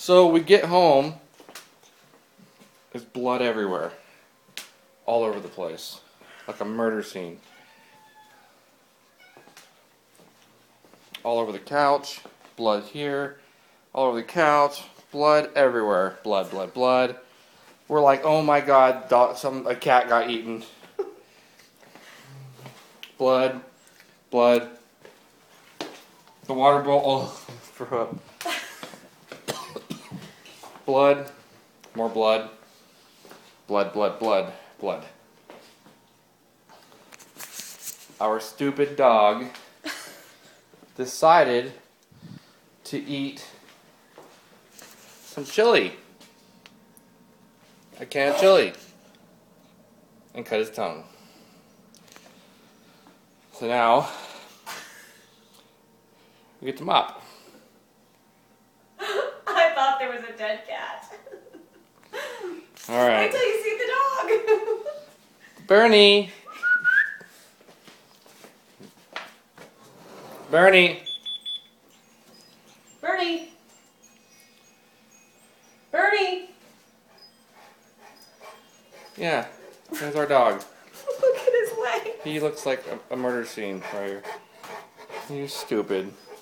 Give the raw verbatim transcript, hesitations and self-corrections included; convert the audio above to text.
So we get home. There's blood everywhere. All over the place. Like a murder scene. All over the couch. Blood here. All over the couch. Blood everywhere. Blood, blood, blood. We're like, oh my god, dog, some a cat got eaten. Blood. Blood. The water bowl. Oh, threw up. Blood. More blood. Blood, blood, blood, blood. Our stupid dog decided to eat some chili. A can of chili. And cut his tongue. So now, we get to mop. I thought there was a dead cat. Alright. Wait till you see the dog. Bernie! Bernie! Bernie! Bernie! Yeah, there's our dog. Look at his leg. He looks like a, a murder scene right here. You stupid.